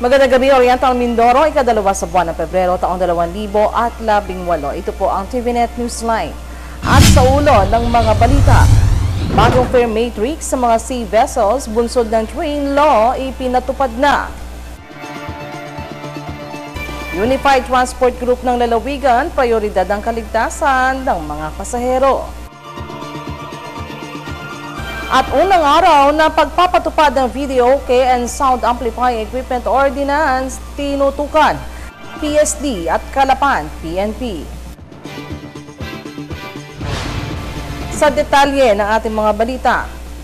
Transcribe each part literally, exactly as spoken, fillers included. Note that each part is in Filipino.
Magandang gabi, Oriental Mindoro, ikadalawa sa buwan ng Pebrero, taong dalawang libo at labing walo. Ito po ang T V Net Newsline. At sa ulo ng mga balita, bagong fare matrix sa mga sea vessels, bunsod ng train law, ipinatupad na. Unified Transport Group ng lalawigan, prioridad ang kaligtasan ng mga pasahero. At unang araw na pagpapatupad ng Video OK and Sound Amplifying Equipment Ordinance, tinutukan P S D at Calapan P N P. Sa detalye ng ating mga balita,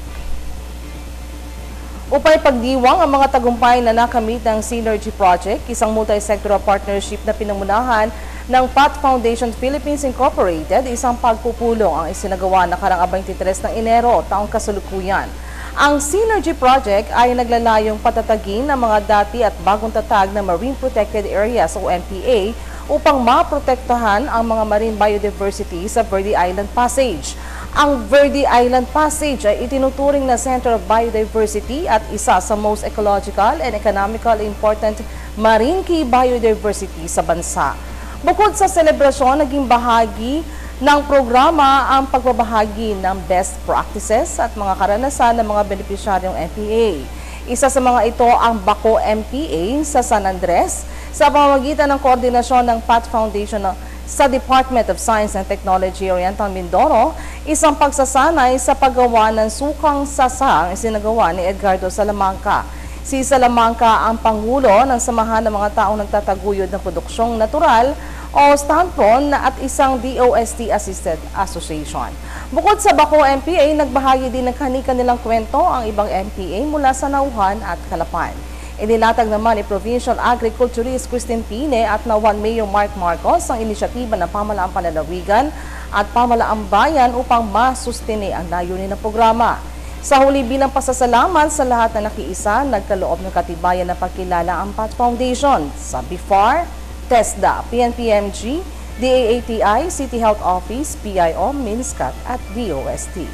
upay pagdiwang ang mga tagumpay na nakamit ng Synergy Project, isang multi-sectoral partnership na pinangunahan ng P A T Foundation Philippines Incorporated, isang pagpupulong ang isinagawa na karang twenty-three ng Enero taong kasalukuyan. Ang Synergy Project ay naglalayong patatagin ng mga dati at bagong tatag na Marine Protected Areas o M P A upang maprotektahan ang mga marine biodiversity sa Verde Island Passage. Ang Verde Island Passage ay itinuturing na Center of Biodiversity at isa sa most ecological and economical important marine key biodiversity sa bansa. Bukod sa selebrasyon, naging bahagi ng programa ang pagbabahagi ng best practices at mga karanasan ng mga benepisyaryong M P A. Isa sa mga ito ang Baco M P A sa San Andres sa pamamagitan ng koordinasyon ng P A T Foundation sa Department of Science and Technology Oriental Mindoro, isang pagsasanay sa paggawa ng sukang sasa ang isinagawa ni Edgardo Salamanca. Si Salamanca ang pangulo ng samahan ng mga taong nagtataguyod ng produksyong natural o STANPRON at isang D O S T-assisted association. Bukod sa Baco M P A, nagbahagi din ng kani-kanilang kwento ang ibang M P A mula sa Nauhan at Calapan. Inilatag naman ni Provincial Agriculturist Christine Pine at Nauhan Mayor Mark Marcos ang inisyatiba ng Pamalaang Panlalawigan at Pamalaang Bayan upang masustene ang layunin ng programa. Sa huli bilang pasasalamat sa lahat na nakiisa, nagkaloob ng katibayan na pagkilala ang P A T Foundation sa B F A R, TESDA, P N P M G, D A A T I, City Health Office, P I O, MINSCAT at D O S T.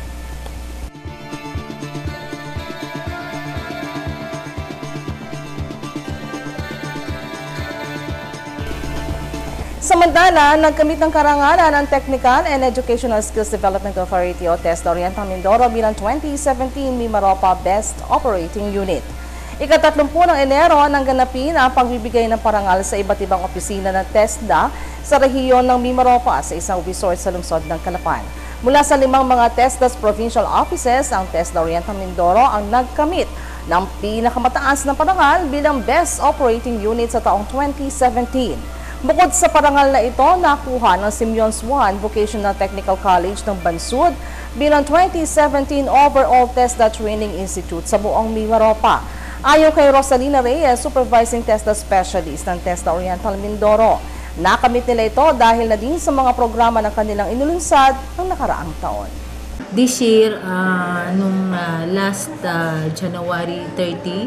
Samantala, nagkamit ng karangalan ang Technical and Educational Skills Development Authority o TESDA Oriental Mindoro bilang twenty seventeen Mimaropa Best Operating Unit. Ikatatlumpung ng Enero nang ganapin ang pagbibigay ng parangal sa iba't ibang opisina ng TESDA sa rehiyon ng Mimaropa sa isang resort sa lungsod ng Calapan. Mula sa limang mga TESDA's provincial offices, ang TESDA Oriental Mindoro ang nagkamit ng pinakamataas na parangal bilang Best Operating Unit sa taong twenty seventeen. Bukod sa parangal na ito, nakuha ng Simeon Swan Vocational Technical College ng Bansud bilang twenty seventeen Overall TESDA Training Institute sa buong Mimaropa. Ayon kay Rosalina Reyes, Supervising TESDA Specialist ng TESDA Oriental Mindoro, nakamit nila ito dahil na din sa mga programa ng kanilang inulunsad ng nakaraang taon. This year, uh, nung uh, last uh, January thirtieth,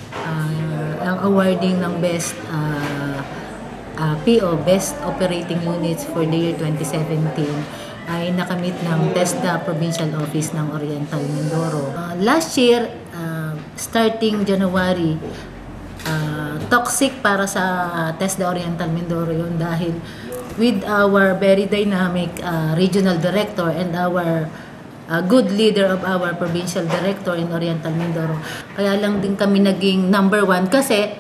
uh, ang awarding ng Best uh, uh, P O, Best Operating Units for the year twenty seventeen, ay nakamit ng TESDA Provincial Office ng Oriental Mindoro. Uh, last year, uh, starting January, uh, toxic para sa TESDA Oriental Mindoro yun dahil with our very dynamic uh, regional director and our uh, good leader of our provincial director in Oriental Mindoro. Kaya lang din kami naging number one kasi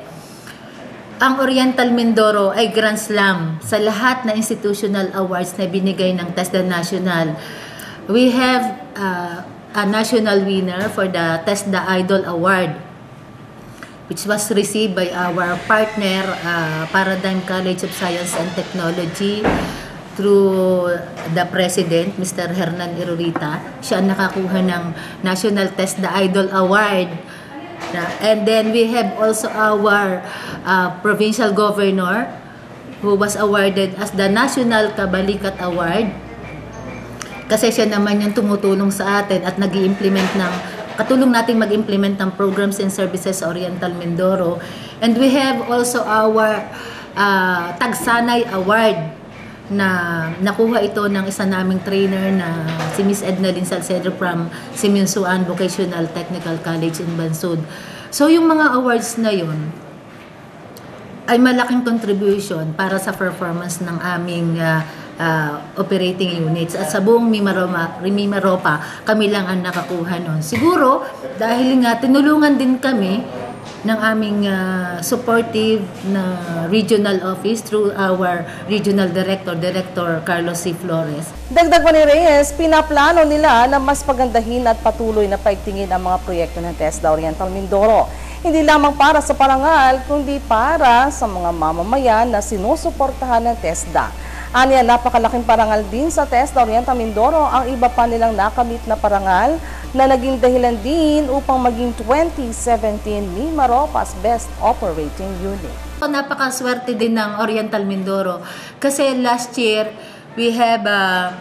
ang Oriental Mindoro ay Grand Slam sa lahat na institutional awards na binigay ng TESDA National. We have uh, a national winner for the TESDA Idol Award, which was received by our partner, uh, Paradigm College of Science and Technology, through the President, Mister Hernan Irurita. Siya ang nakakuha ng National TESDA Idol Award. And then we have also our uh, Provincial Governor, who was awarded as the National Kabalikat Award. Kasi siya naman yung tumutulong sa atin at nag-i-implement ng, katulong nating mag-implement ng programs and services sa Oriental Mindoro. And we have also our uh, Tagsanay Award na nakuha ito ng isa naming trainer na si Miss Edna Lynn Salcedo from Simeon Swan Vocational Technical College in Bansud. So yung mga awards na yun, ay malaking contribution para sa performance ng aming uh, uh, operating units. At sa buong Mimaropa, Mimaropa, kami lang ang nakakuha nun. Siguro, dahil nga tinulungan din kami ng aming uh, supportive na regional office through our regional director, Director Carlos C. Flores. Dagdag pa ni Reyes, pinaplano nila na mas pagandahin at patuloy na paigtingin ang mga proyekto ng TESDA Oriental Mindoro. Hindi lamang para sa parangal, kundi para sa mga mamamayan na sinusuportahan ng TESDA. Aniya, napakalaking parangal din sa TESDA Oriental Mindoro ang iba pa nilang nakamit na parangal na naging dahilan din upang maging twenty seventeen Mimaropa's Best Operating Unit. So, napakaswerte din ng Oriental Mindoro kasi last year we have uh,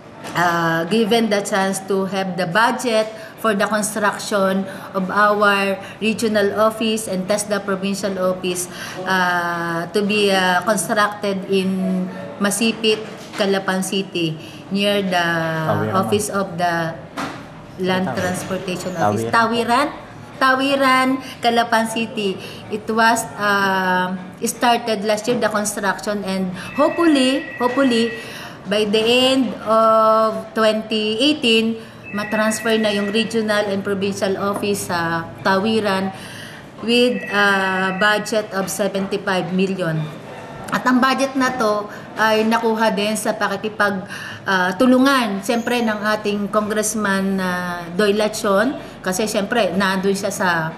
uh, given the chance to have the budget for the construction of our regional office and TESDA provincial office uh, to be uh, constructed in Masipit, Calapan City near the Tawiran. office of the Land Transportation Office. Tawiran. Tawiran, Calapan City. It was uh, started last year, the construction, and hopefully, hopefully, by the end of twenty eighteen, matransfer na yung regional and provincial office sa Tawiran with a budget of seventy-five million. At ang budget na to ay nakuha din sa pakikipag uh, tulungan siyempre ng ating congressman uh, Doy Lachon, kasi siyempre nandun siya sa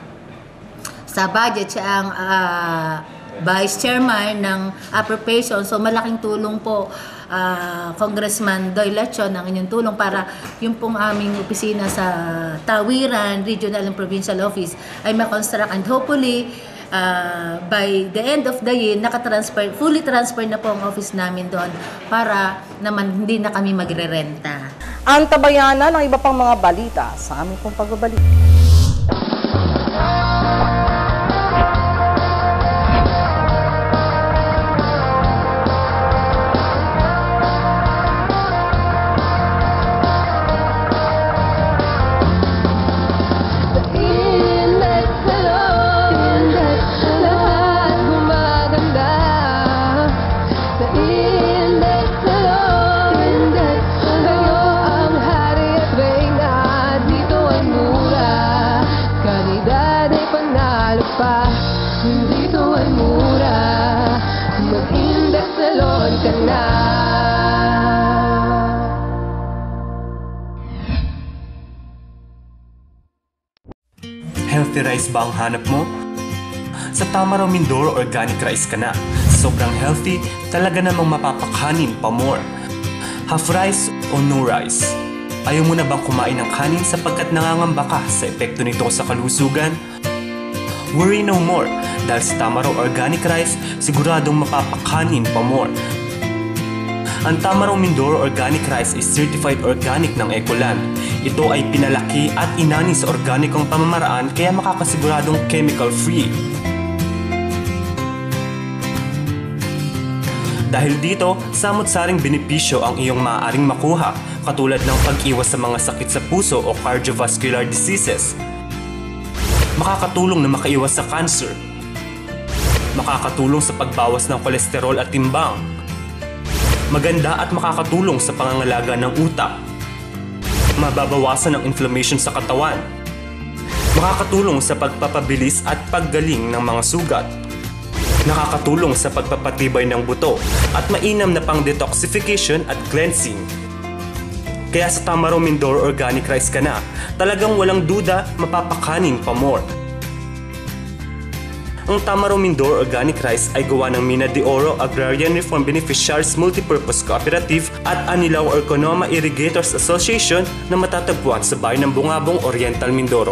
sa budget, siya ang uh, vice chairman ng appropriation. So malaking tulong po uh, Congressman Doy Lachon ang inyong tulong para yung pong aming opisina sa Tawiran Regional and Provincial Office ay ma-construct, and hopefully Uh, by the end of the year, nakatransfer, fully transfer na po ang office namin doon para naman hindi na kami magre-renta. Ang tabayanan ng iba pang mga balita sa aming pong pagbabalik. Healthy rice ba ang hanap mo? Sa Tamaraw Mindoro Organic Rice ka na. Sobrang healthy, talaga namang mapapakanin pa more. Half rice o no rice? Ayaw mo na bang kumain ng kanin sapagkat nangangamba ka sa epekto nito sa kalusugan? Worry no more, dahil sa Tamaraw Organic Rice, siguradong mapapakanin pa more. Ang Tamaraw Mindoro Organic Rice is certified organic ng Ecoland. Ito ay pinalaki at inani sa organikong pamamaraan kaya makakasiguradong chemical-free. Dahil dito, samot-saring benepisyo ang iyong maaaring makuha, katulad ng pag-iwas sa mga sakit sa puso o cardiovascular diseases. Makakatulong na makaiwas sa cancer. Makakatulong sa pagbawas ng kolesterol at timbang. Maganda at makakatulong sa pangangalaga ng utak. Mababawasan ang inflammation sa katawan. Makakatulong sa pagpapabilis at paggaling ng mga sugat. Nakakatulong sa pagpapatibay ng buto at mainam na pang-detoxification at cleansing. Kaya sa Tamaraw Mindoro Organic Rice ka na, talagang walang duda, mapapakanin pa more. Ang Tamaraw Mindoro Organic Rice ay gawa ng Mina de Oro Agrarian Reform Beneficiaries Multipurpose Cooperative at Anilao Orconoma Irrigators Association na matatagpuan sa bayan ng Bungabong, Oriental Mindoro.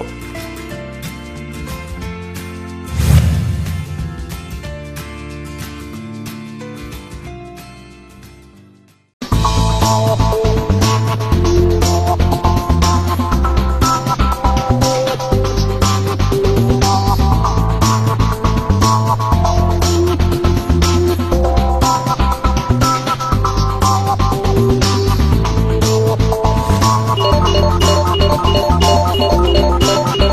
Thank you.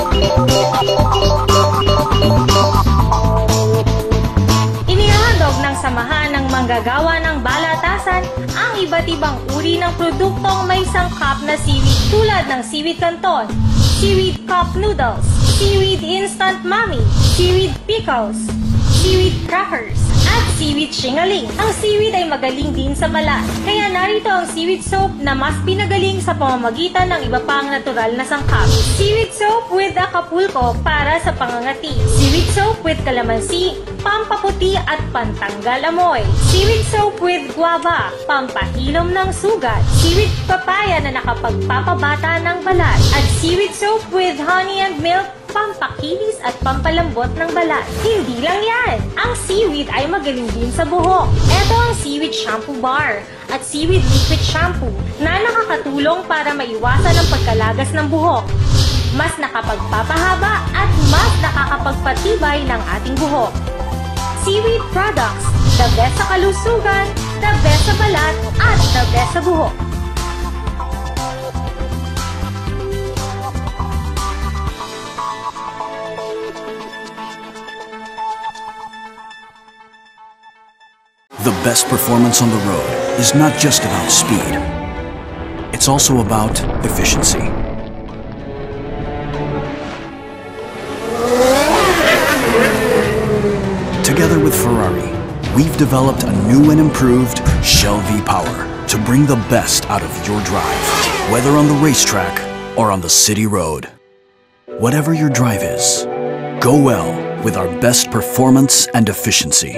iba't ibang uri ng produktong may sangkap na seaweed tulad ng seaweed canton, seaweed cup noodles, seaweed instant mami, seaweed pickles, seaweed crackers, at seaweed shingaling. Ang seaweed ay magaling din sa balat, kaya narito ang seaweed soap na mas pinagaling sa pamamagitan ng iba pang natural na sangkap. Seaweed soap with Acapulco para sa pangangati. Seaweed soap with calamansi, pampaputi at pantanggal amoy. Seaweed soap with guava, pampahilom ng sugat. Seaweed papaya na nakapagpapabata ng balat. At seaweed soap with honey and milk, pampakinis at pampalambot ng balat. Hindi lang yan! Ang seaweed ay magaling din sa buhok. Ito ang seaweed shampoo bar at seaweed liquid shampoo na nakakatulong para maiwasan ang pagkalagas ng buhok. Mas nakapagpapahaba at mas nakakapagpatibay ng ating buhok. Seaweed products, the best sa kalusugan, the best sa balat, at the best sa buhok. The best performance on the road is not just about speed. It's also about efficiency. Together with Ferrari, we've developed a new and improved Shell V-Power to bring the best out of your drive, whether on the racetrack or on the city road. Whatever your drive is, go well with our best performance and efficiency.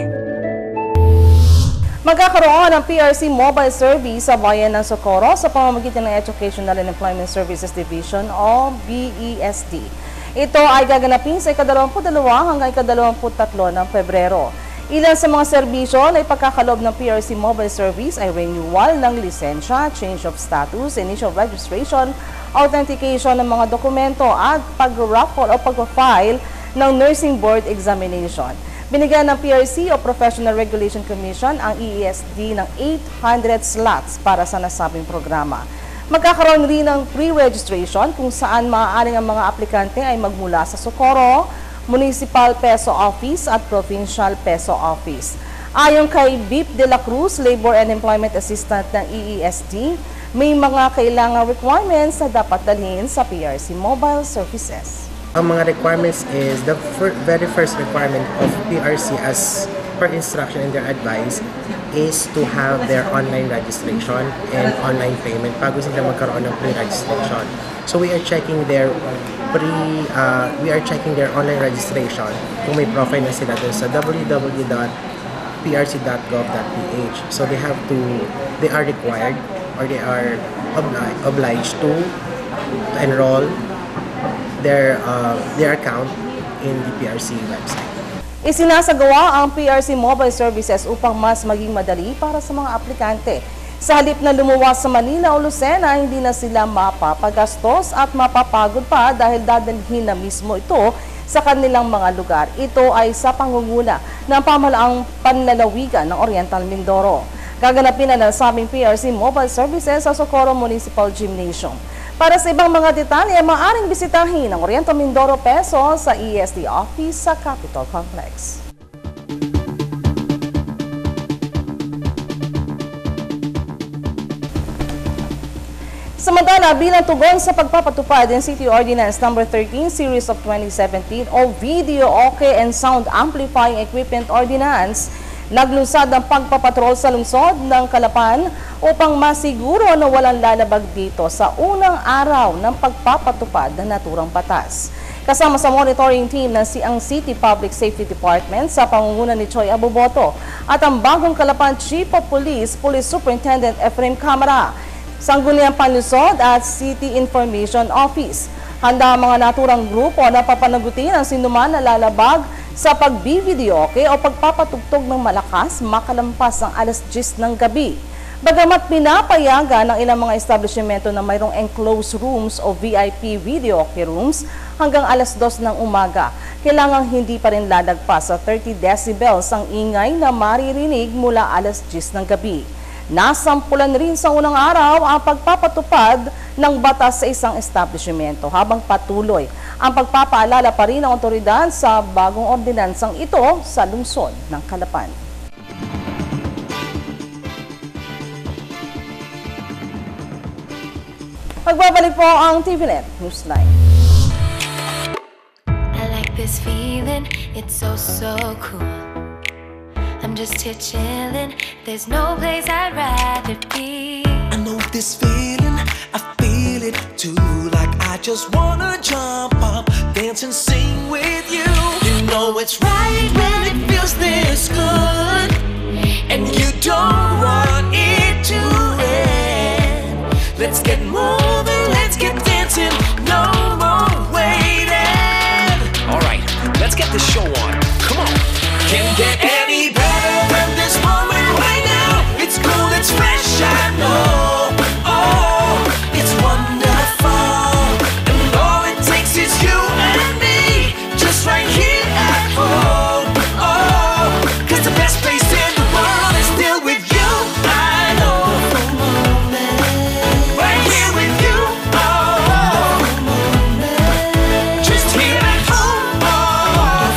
Magkakaroon ng P R C mobile service sa bayan ng Socorro sa pamamagitan ng Educational and Employment Services Division o B E S D. Ito ay gaganapin sa ikadalawamput dalawa hanggang ikadalawamput tatlo ng Pebrero. Ilan sa mga serbisyo na ipagkakalob ng P R C mobile service ay renewal ng lisensya, change of status, initial registration, authentication ng mga dokumento at pag-raffle o pag-file ng nursing board examination. Binigyan ng P R C o Professional Regulation Commission ang E E S D ng eight hundred slots para sa nasabing programa. Magkakaroon rin ng pre-registration kung saan maaaring ang mga aplikante ay magmula sa Socorro, Municipal Peso Office at Provincial Peso Office. Ayon kay Bip de la Cruz, Labor and Employment Assistant ng E E S D, may mga kailangang requirements na dapat dalhin sa P R C mobile services. Ang mga requirements is the fir very first requirement of P R C as per instruction in their advice is to have their online registration and online payment bago sila magkaroon ng pre-registration. So we are checking their pre uh, we are checking their online registration kung may profile na sila dun sa w w w dot p r c dot gov dot p h. So they have to they are required or they are obli obliged to, to enroll their uh, their account in the P R C website. Isinasagawa ang P R C mobile services upang mas maging madali para sa mga aplikante. Sa halip na lumuwas sa Manila o Lucena, hindi na sila mapapagastos at mapapagod pa dahil dadalhin na mismo ito sa kanilang mga lugar. Ito ay sa pangunguna ng pamahalaang panlalawigan ng Oriental Mindoro. Gaganapin na nasabing P R C mobile services sa Socorro Municipal Gymnasium. Para sa ibang mga detalye, maaaring bisitahin ang Oriental Mindoro Peso sa E S D office sa Capitol Complex. Samantala, bilang tugon sa pagpapatupad ng City Ordinance number thirteen Series of twenty seventeen o Video Okay and Sound Amplifying Equipment Ordinance, naglunsad ang pagpapatrol sa lungsod ng Calapan upang masiguro na walang lalabag dito sa unang araw ng pagpapatupad ng naturang batas. Kasama sa monitoring team ng ang City Public Safety Department sa pangunguna ni Choi Abuboto at ang bagong Calapan Chief of Police, Police Superintendent Efrem Camara, Sangguniang Panlusod at City Information Office. Handa ang mga naturang grupo na papanagutin ang sinuman na lalabag sa pag-videoke o pagpapatugtog ng malakas makalampas ang alas diyes ng gabi. Bagamat pinapayagan ng ilang mga establishmento na mayroong enclosed rooms o V I P videoke rooms hanggang alas dos ng umaga, kailangang hindi pa rin lalagpas sa thirty decibels ang ingay na maririnig mula alas diyes ng gabi. Nasampulan rin sa unang araw ang pagpapatupad ng batas sa isang establishmento habang patuloy ang pagpapaalala pa rin ng otoridad sa bagong ordinansang ito sa lungsod ng Calapan. Magbabalik po ang T V Net Newsline. I like this feeling, it's so, so cool. I'm just here chilling, there's no place I'd rather be. I know this feeling, I feel it too. Like I just wanna jump up, dance and sing with you. You know it's right when it feels this good, and you don't want it to end. Let's get moving, let's get dancing, no more waiting. Alright, let's get this show on, come on. Can't get any better than this moment right now. It's cool, it's fresh, I know. Oh, it's wonderful. And all it takes is you and me, just right here at home. Oh, cause the best place in the world is still with you, I know. Right here with you, oh, just here at home, oh,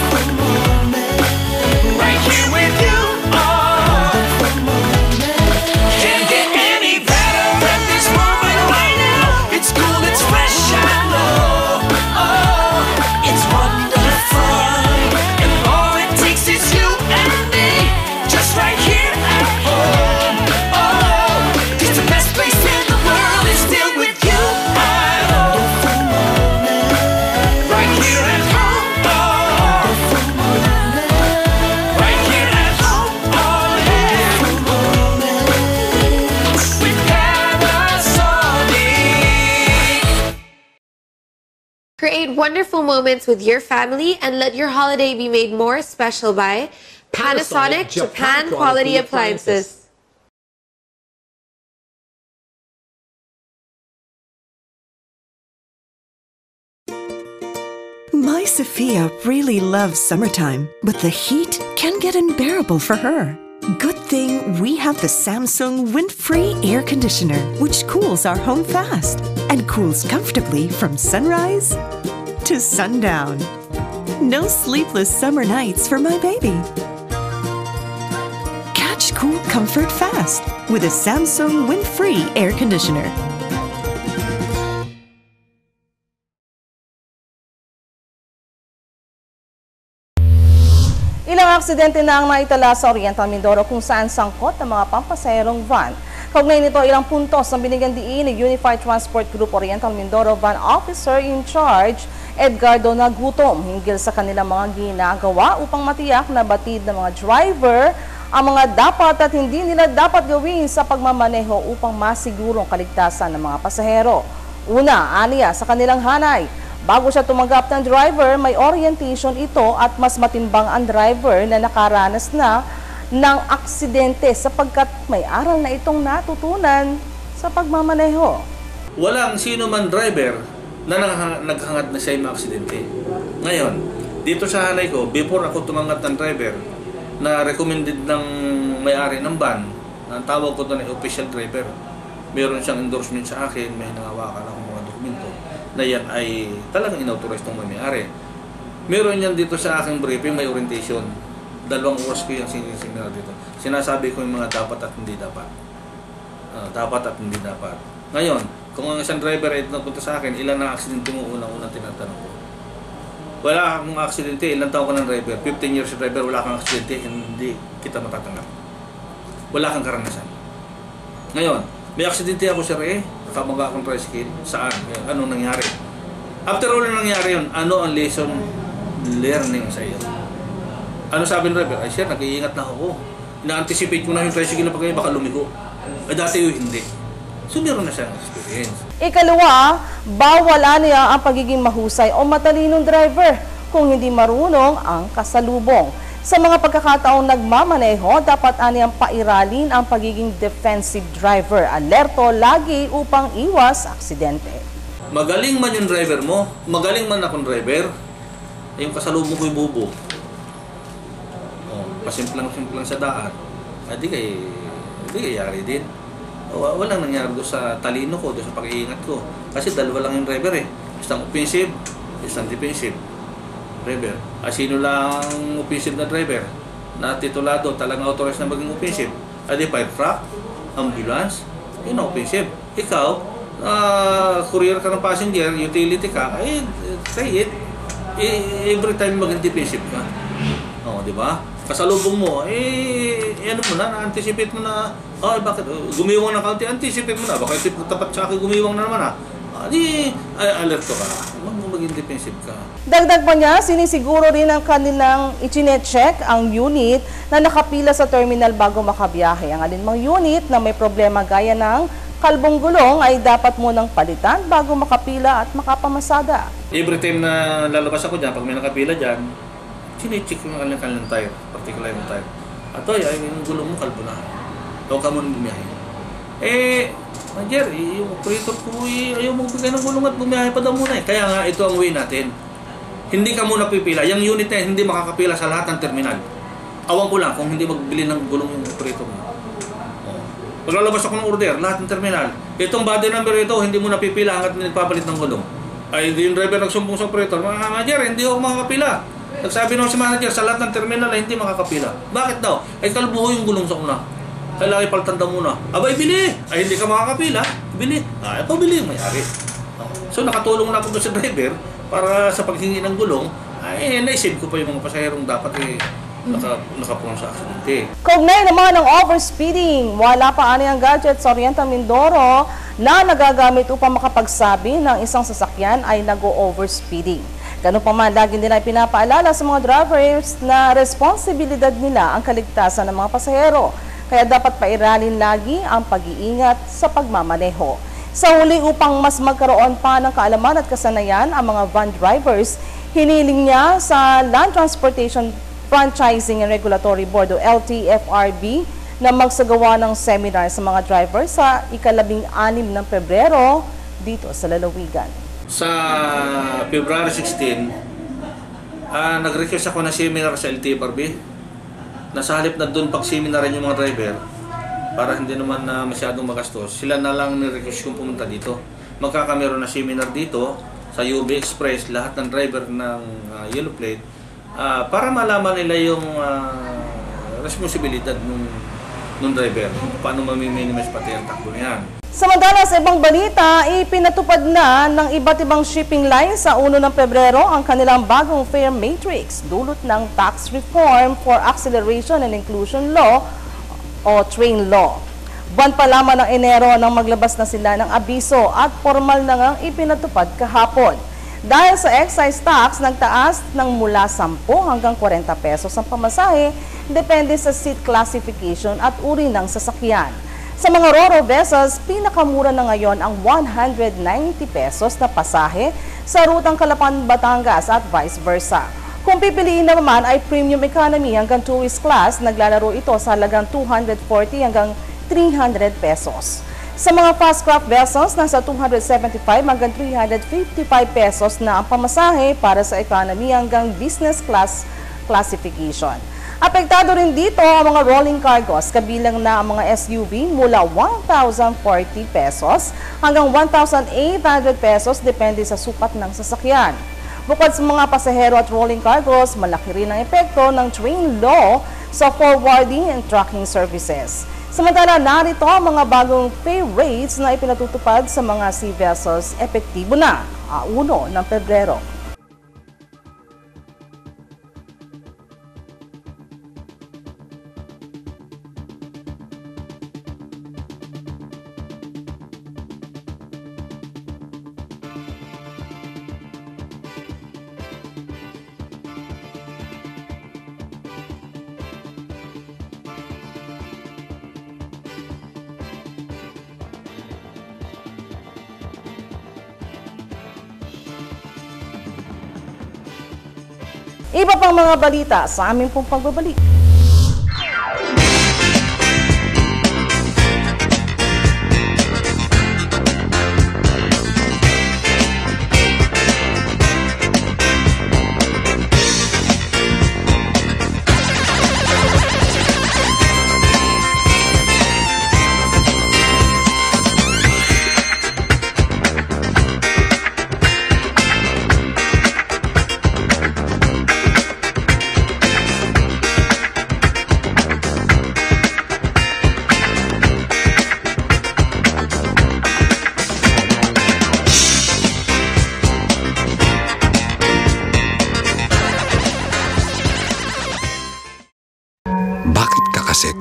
right here with you, oh, can't get any better than this moment right now. It's cool, it's fresh, I know, oh, it's wonderful, and all it takes is you and me, just right here at home, oh, cause the best place in the world is still with you, I know, right here at home, oh, right here at home, oh yeah, with Panasonic. Create wonderful moments with your family and let your holiday be made more special by Panasonic Japan Quality Appliances. My Sophia really loves summertime, but the heat can get unbearable for her. Good thing we have the Samsung Wind-Free Air Conditioner, which cools our home fast and cools comfortably from sunrise to sundown. No sleepless summer nights for my baby. Catch cool comfort fast with a Samsung Wind-Free Air Conditioner. Ilang aksidente na ang naitala sa Oriental Mindoro kung saan sangkot ang mga pampasaherong van. Kaugnay nito, ilang puntos ang binigyan diin ni Unified Transport Group Oriental Mindoro Van Officer in Charge Edgardo Nagutom hinggil sa kanilang mga ginagawa upang matiyak na batid ng mga driver ang mga dapat at hindi nila dapat gawin sa pagmamaneho upang masigurong kaligtasan ng mga pasahero. Una, aniya sa kanilang hanay. Bago siya tumanggap ng driver, may orientation ito at mas matimbang ang driver na nakaranas na ng aksidente sapagkat may aral na itong natutunan sa pagmamaneho. Walang sino man driver na naghangad na siya yung aksidente. Ngayon, dito sa hanay ko, before ako tumanggap ng driver na recommended ng may-ari ng van, ang tawag ko doon ay official driver. Meron siyang endorsement sa akin, may nangawakan akong mga dokumento na yan ay talagang inauthorize ng may-ari. Meron yan dito sa aking briefing, may orientation. Dalawang oras ko yung sinisignal dito. Sinasabi ko yung mga dapat at hindi dapat. Uh, dapat at hindi dapat. Ngayon, kung ang isang driver ay napunta sa akin, ilan na aksidente mo unang-unang tinatanong ko? Wala akong aksidente, ilang taon ka ng driver? fifteen years driver, wala kang aksidente, hindi kita matatanggap. Wala kang karanasan. Ngayon, may aksidente ako sir eh, nakamaga akong tricycle. Saan? Anong nangyari? After all na nangyari yun, ano ang lesson learning sa iyo? Ano sabi ng driver? Ay sir, nag-iingat na ako. Ina-anticipate ko na yung tricycle na pagkain, baka lumiko. Ay dati yun, hindi. So meron na siyang experience. Ikalawa, bawal niya ang pagiging mahusay o matalinong driver kung hindi marunong ang kasalubong. Sa mga pagkakataong nagmamaneho, dapat aniyang pairalin ang pagiging defensive driver. Alerto lagi upang iwas aksidente. Magaling man yung driver mo, magaling man akong driver, yung kasalubong ko'y bubo. Oh, pasimplang-simplang sa daan. Ay di kay, di kay yari din. O, walang nangyari doon sa talino ko, doon sa pag-iingat ko. Kasi dalawa lang yung driver eh. Isang offensive, isang defensive driver. Ay sino lang offensive na driver na titulado, talagang authorized na maging offensive? Ay di fire truck, ambulance, yun ang offensive. Ikaw, uh, courier ka ng passenger, utility ka, eh, say it. Eh, every time maging defensive ka. O, di ba? Kasalubong mo, eh, eh ano mo na, na-anticipate mo na, oh, bakit, gumiwang na kaunti, anticipate mo na, baka ito tapat sa akin, gumiwang na naman, ha? Ah, di, ay, alerto ka, huwag mo maging defensive ka. Dagdag pa niya, sinisiguro rin ang kanilang ichinecheck ang unit na nakapila sa terminal bago makabiyahe. Ang alinmang unit na may problema gaya ng kalbong gulong ay dapat munang palitan bago makapila at makapamasada. Every time na lalabas ako dyan, pag may nakapila dyan, sinicheck yung kanilang tire, particular yung tire. At oy, ay, yung gulong mo, kalbo na. Huwag ka muna bumiyahe. Eh, Manager, yung operator ko, eh, ayaw magbigay ng gulong at bumiyahe pa daw muna eh. Kaya nga, ito ang way natin. Hindi ka muna pipila. Yung unit na hindi makakapila sa lahat ng terminal. Awan ko lang kung hindi magbili ng gulong yung operator mo. Oh. Pag lalabas ako ng order, lahat ng terminal, itong body number ito, hindi mo napipila hanggat nagpapalit ng gulong. Ay, yung driver nagsumbong sa operator, Manager, hindi ako makakapila. Nagsabi naman si manager, sa lahat ng terminal ay hindi makakapila. Bakit daw? Ay, kalbuho yung gulong sa una. Kailangan ipaltanda muna. Abay, bili! Ay, hindi ka makakapila. Bili. Ay, pabili yung may-ari. So, nakatulong na ako doon sa driver para sa paghingi ng gulong, ay, naisip ko pa yung mga pasaherong dapat eh, naka, nakapunan sa aksidente. Kaugnay naman ng overspeeding, wala pa ani ang gadget sa Oriental Mindoro na nagagamit upang makapagsabi ng isang sasakyan ay nag-o-overspeeding. Ganun pa man, lagi nila pinapaalala sa mga drivers na responsibilidad nila ang kaligtasan ng mga pasahero. Kaya dapat pairalin lagi ang pag-iingat sa pagmamaneho. Sa huli, upang mas magkaroon pa ng kaalaman at kasanayan ang mga van drivers, hiniling niya sa Land Transportation Franchising and Regulatory Board o L T F R B na magsagawa ng seminar sa mga drivers sa ikalabing anim ng Pebrero dito sa Lalawigan. Sa February sixteen, uh, nag-request ako na seminar sa L T F R B. Nasa halip na doon pag-seminarin yung mga driver para hindi naman na uh, masyadong magastos, sila na lang ni-request kong pumunta dito. Magkakameron na seminar dito sa U B Express, lahat ng driver ng uh, yellow plate, uh, para malaman nila yung uh, responsibilidad ng, ng driver, paano mamiminimis pati ang takbo niyan. Samantala sa ibang balita, ipinatupad na ng iba't ibang shipping lines sa una ng Pebrero ang kanilang bagong fare matrix, dulot ng Tax Reform for Acceleration and Inclusion Law o TRAIN Law. Buwan pa lamang ng Enero nang maglabas na sila ng abiso at formal na ngang ipinatupad kahapon. Dahil sa excise tax, nagtaas ng mula sampu hanggang forty pesos ang pamasahe, depende sa seat classification at uri ng sasakyan. Sa mga Ro-Ro vessels, pinakamura na ngayon ang one hundred ninety pesos na pasahe sa rutang Calapan-Batangas at vice versa. Kung pipiliin naman ay premium economy hanggang tourist class, naglalaro ito sa halagang two hundred forty hanggang three hundred pesos. Sa mga fast craft vessels, nasa two hundred seventy-five hanggang three hundred fifty-five pesos na ang pamasahe para sa economy hanggang business class classification. Apektado rin dito ang mga rolling cargos, kabilang na ang mga S U V mula one thousand forty pesos hanggang one thousand eight hundred pesos depende sa sukat ng sasakyan. Bukod sa mga pasahero at rolling cargos, malaki rin ang epekto ng TRAIN Law sa forwarding and tracking services. Samantala, narito ang mga bagong pay rates na ipinatutupad sa mga sea vessels, epektibo na uno ng Pebrero. Iba pang mga balita sa aming pong pagbabalik.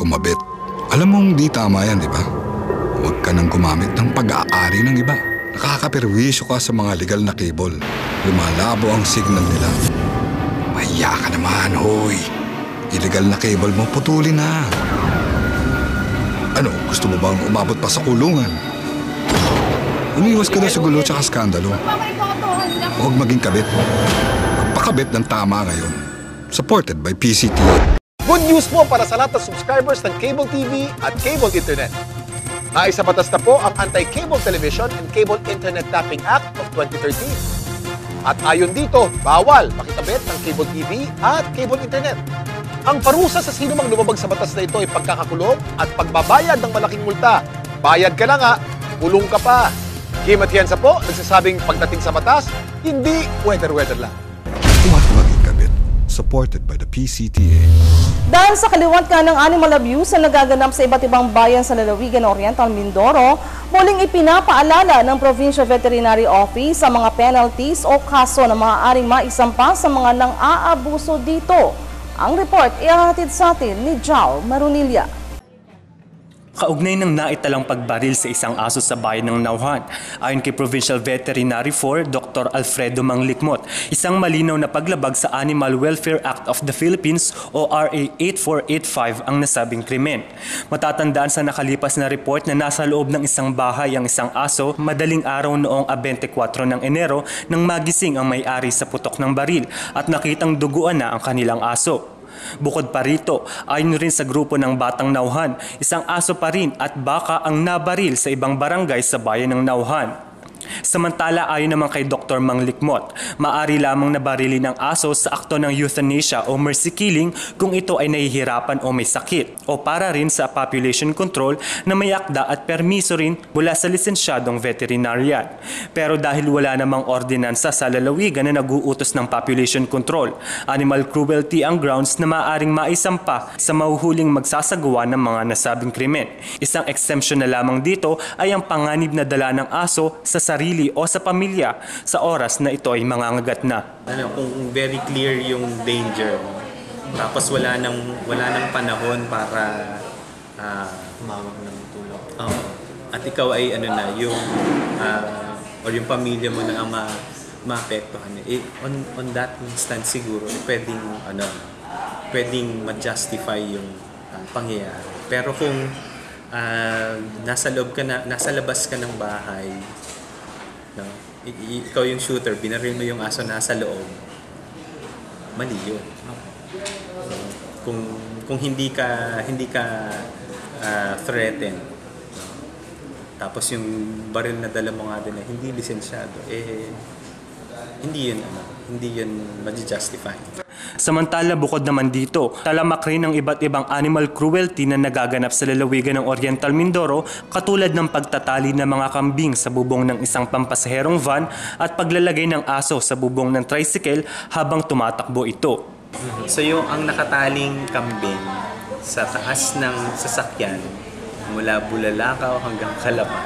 kumabit. Alam mong di tama yan, di ba? Huwag ka nang gumamit ng pag-aari ng iba. Nakakaperwisyo ka sa mga legal na cable. Lumalabo ang signal nila. Mahiya ka naman, hoy. Illegal na cable mo, putulin na. Ano, gusto mo bang umabot pa sa kulungan? Umiwas ka na sa gulo tsaka skandalo. Huwag maging kabit. Magpakabit ng tama ngayon. Supported by P C T A. Good news po para sa lahat ng subscribers ng Cable T V at Cable Internet. Naisa batas na po ang Anti-Cable Television and Cable Internet Tapping Act of twenty thirteen. At ayon dito, bawal makikabit ng Cable T V at Cable Internet. Ang parusa sa sino mang lumabag sa batas na ito ay pagkakakulong at pagbabayad ng malaking multa. Bayad ka na nga, kulong ka pa. Kim Atienza po, nagsasabing pagdating sa batas, hindi weather-weather lang. Huwag maging kabit. Supported by the P C T A. Dahil sa kaliwat ka ng animal abuse na nagaganap sa iba't ibang bayan sa lalawigan ng Oriental Mindoro, muling ipinapaalala ng Provincial Veterinary Office sa mga penalties o kaso na maaaring maisampa sa mga nang-aabuso dito. Ang report ihahatid sa atin ni Jao Marunilla. Kaugnay ng naitalang pagbaril sa isang aso sa bayan ng Nauhan. Ayon kay Provincial Veterinary four, Doctor Alfredo Manglikmot, isang malinaw na paglabag sa Animal Welfare Act of the Philippines o R A eight four eight five ang nasabing krimen. Matatandaan sa nakalipas na report na nasa loob ng isang bahay ang isang aso madaling araw noong twenty-four ng Enero nang magising ang may-ari sa putok ng baril at nakitang duguan na ang kanilang aso. Bukod pa rito, ayon rin sa grupo ng Batang Nauhan, isang aso pa rin at baka ang nabaril sa ibang barangay sa bayan ng Nauhan. Samantala, ayon naman kay Doctor Manglikmot, maari lamang nabarilin ang aso sa akto ng euthanasia o mercy killing kung ito ay nahihirapan o may sakit, o para rin sa population control na may akda at permiso rin mula sa lisensyadong veterinarian. Pero dahil wala namang ordinansa sa lalawigan na nag-uutos ng population control, animal cruelty ang grounds na maaaring maisampa sa mahuhuling magsasagawa ng mga nasabing krimen. Isang exemption na lamang dito ay ang panganib na dala ng aso sa sarili o sa pamilya sa oras na ito ay mangangagat na. Ano, kung very clear yung danger, tapos wala nang wala nang panahon para uh, umawag ng tulong. Oh, at ikaw ay ano na yung uh, or yung pamilya mo na ang ma maapektuhan. Eh, on on that instance siguro eh, pwedeng ano pwedeng ma-justify yung uh, pangyayari. Pero kung uh, nasa loob ka na, nasa labas ka ng bahay, no? I- i- ikaw yung shooter, binaril mo yung aso nasa loob, mali yun. No? Kung kung hindi ka hindi ka uh, threatened, no? Tapos yung baril na dala mo nga din na hindi lisensyado, eh hindi yun ano, hindi yun ma-justify. Samantala, bukod naman dito, talamak rin ang iba't ibang animal cruelty na nagaganap sa lalawigan ng Oriental Mindoro, katulad ng pagtatali ng mga kambing sa bubong ng isang pampasaherong van at paglalagay ng aso sa bubong ng tricycle habang tumatakbo ito. So yung ang nakataling kambing sa taas ng sasakyan mula Bulalakaw hanggang Calapan,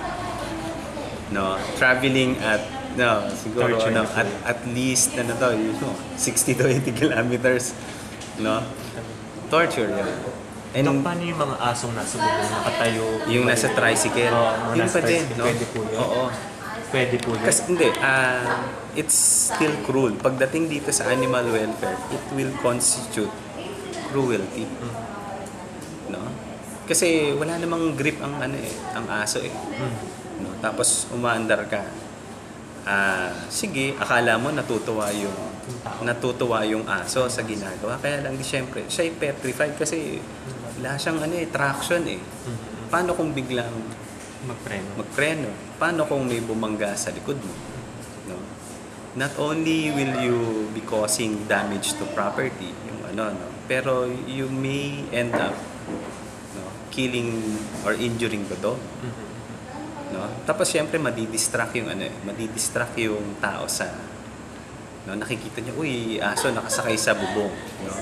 no, traveling at no, siguro no, at, at least ano to, you know, sixty to eighty kilometers, no? Torture yun. And Dok, paano yung mga asong nasa bubong nakatayo? Yung nasa tricycle. Oh, yun pa din, no? Pwede po yun? Oo. Pwede po yun? Kasi hindi, uh, it's still cruel. Pagdating dito sa animal welfare, it will constitute cruelty. Mm. No? Kasi wala namang grip ang ano eh, ang aso eh. Mm. No? Tapos umaandar ka. Ah, uh, sige, akala mo natutuwa yung natutuwa yung aso sa ginagawa. Kaya lang di syempre, siya ay petrified kasi wala siyang ano eh, traction eh. Paano kung biglang magpreno? Magpreno. Paano kung may bumangga sa likod mo? No? Not only will you be causing damage to property, yung ano, no, pero you may end up no, killing or injuring the dog. No? Tapos syempre madidistract yung ano eh, madidistract yung tao sa no, nakikita niya, uy, aso nakasakay sa bubong, no?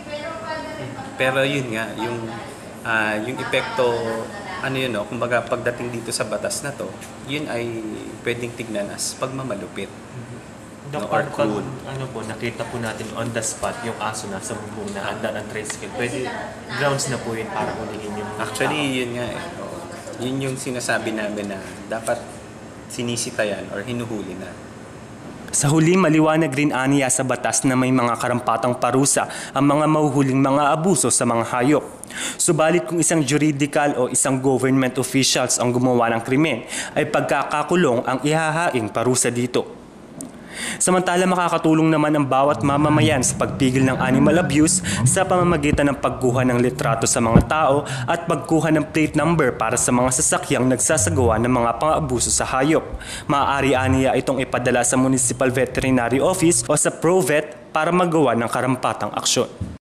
Pero yun nga, yung uh, yung epekto ano yun, no, kumbaga pagdating dito sa batas na to, yun ay pwedeng tignan as pagmamalupit. No, or crude. Ano po, nakita po natin on the spot yung aso na sa bubong na handa ng tricycle. Pwede grounds na po yun para hulihin yung Actually, tao. yun nga eh. Yun yung sinasabi namin na dapat sinisita yan or hinuhuli na. Sa huli, maliwanag rin aniya sa batas na may mga karampatang parusa ang mga mahuhuling mga abuso sa mga hayop. Subalit kung isang juridical o isang government officials ang gumawa ng krimen, ay pagkakakulong ang ihahaing parusa dito. Samantala, makakatulong naman ang bawat mamamayan sa pagpigil ng animal abuse sa pamamagitan ng pagkuha ng litrato sa mga tao at pagkuha ng plate number para sa mga sasakyang nagsasagawa ng mga pang-abuso sa hayop. Maaari aniya itong ipadala sa Municipal Veterinary Office o sa ProVet para magawa ng karampatang aksyon.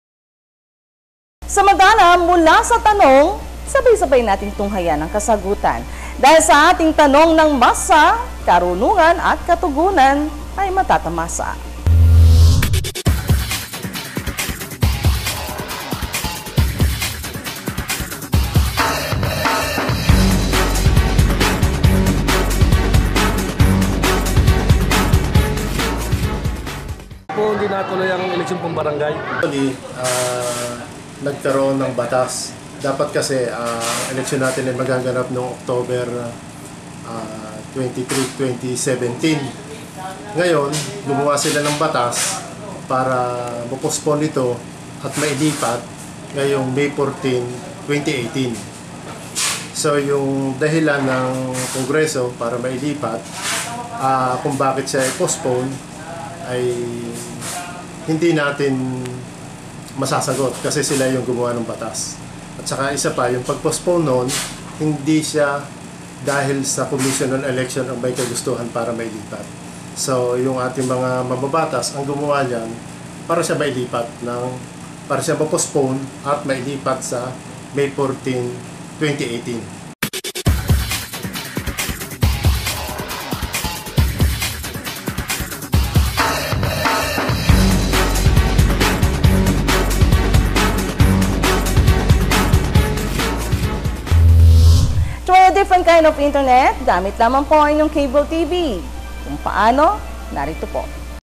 Samantala, mula sa tanong, sabay-sabay nating tunghayan ang kasagutan. Dahil sa ating tanong ng masa, karunungan at katugunan ay matatamasa. Po, hindi natuloy ang eleksyon pong barangay. Actually, uh, nagkaroon ng batas. Dapat kasi uh, ang eleksyon natin ay magaganap noong October uh, twenty-three, twenty seventeen. Ngayon, gumawa sila ng batas para ma-postpone ito at mailipat ngayong May fourteen, twenty eighteen. So yung dahilan ng Kongreso para mailipat uh, kung bakit siya i-postpone ay hindi natin masasagot kasi sila yung gumawa ng batas. At saka isa pa, yung pag-postpone noon, hindi siya dahil sa Commission on Election ang may kagustuhan para mailipat. So, yung ating mga mababatas, ang gumawa niyan para siya mailipat ng, para siya ma-postpone at mailipat sa May fourteen, twenty eighteen. Try a different kind of internet, gamit lamang po ang inyong cable T V. Kung paano, narito po.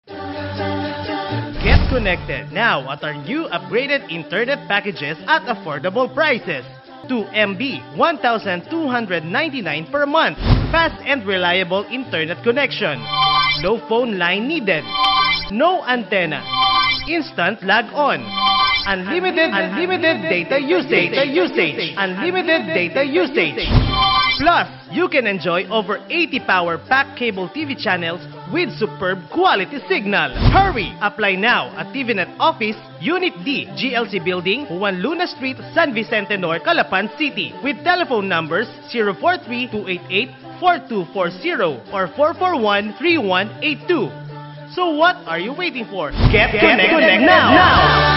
Get connected now at our new upgraded internet packages at affordable prices. two megabytes, one thousand two hundred ninety-nine per month. Fast and reliable internet connection. No phone line needed. No antenna. Instant log on. Unlimited, unlimited data usage. Data usage. Unlimited data usage. Plus, you can enjoy over eighty power-packed cable T V channels with superb quality signal. Hurry! Apply now at TVNet Office, Unit D, G L C Building, Juan Luna Street, San Vicente Norte, Calapan City, with telephone numbers zero four three, two eight eight, four two four zero or four four one, three one eight two. So what are you waiting for? Get, Get connected, connected now! now.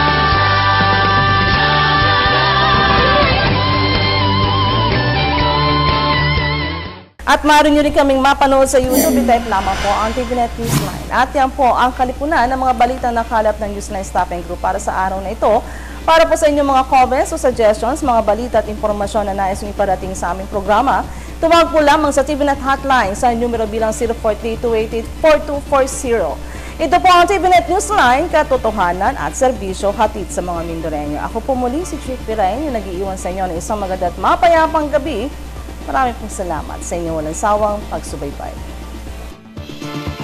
At maaari nyo rin kaming mapanood sa YouTube, i-type lamang po ang TVNet Newsline. At yan po ang kalipunan ng mga balitang nakalap ng Newsline Staffing Group para sa araw na ito. Para po sa inyong mga comments o suggestions, mga balita at informasyon na nais nyo iparating sa aming programa, tumawag po lamang sa TVNet Hotline sa numero bilang zero four three, two eight eight, four two four zero. Ito po ang TVNet Newsline, katotohanan at serbisyo hatid sa mga Mindoreño. Ako po muli si Chief Pirain, yung nag-iiwan sa inyo ng isang maganda at mapayapang gabi. Maraming pong salamat sa inyong walang sawang pagsubaybay.